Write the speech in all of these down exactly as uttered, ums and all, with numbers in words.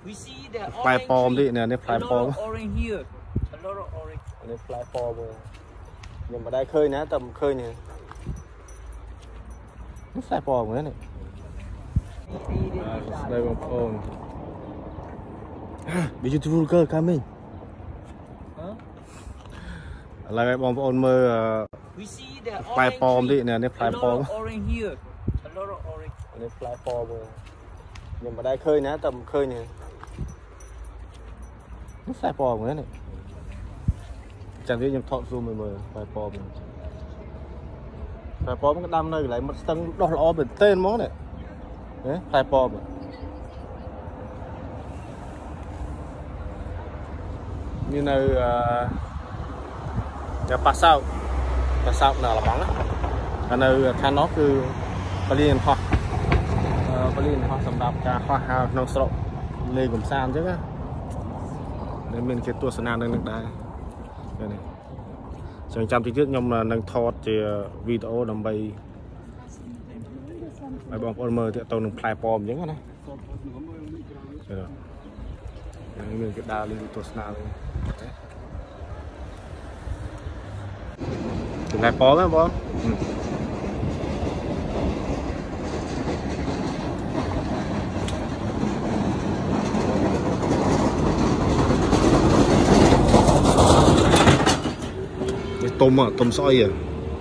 platform đi nè, platform. Này platform nhưng mà đây khơi ná tầm khơi nè. Nó platform nữa này. Đây một phone. Beautiful girl coming. Là bom phone mơ platform đi nè, platform. Này platform nhưng mà đây khơi ná tầm khơi nè. Nó platform nữa này. Chẳng biết nhầm thọ zoom mười mười platform. Platform cái đam nơi lại mất sân đo lọ bên tên món này. Đấy, platform. Như nơi nhà pa sao pa sao nào là bóng á ở nơi khăn nó cứ có liên hoa có liên hoa sầm đạp cả hoa hào nông sộ lên cùng san chứ á nên mình cái tua sân nan đang được đai đây này chẳng trăm tí trước nhưng mà đang thọt thì video đầm bay bài bóng ôn mơ thì tàu nông platform giống này rồi mình cái đa lên tua sân nan này bó đó bó cái tôm à tôm soi à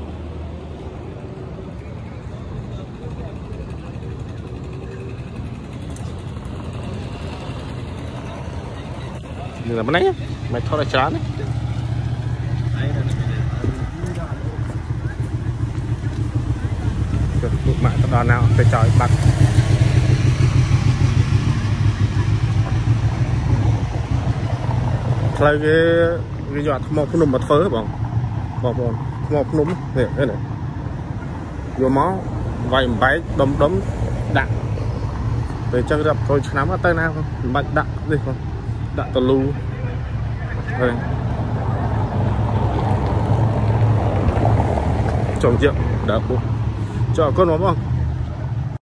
như là bên này mày thôi là chán đấy lúc mạng tập đoàn nào phải chọi bạc lấy cái cái giọt một phun một phớ bọn bọn bọn một phun này đây này vô máu vài váy đấm đấm đạn để cho cái đập tôi nắm ở tay nào không bạch đạn gì không đạn tàu lưu đây trồng triệu đập cho con nó không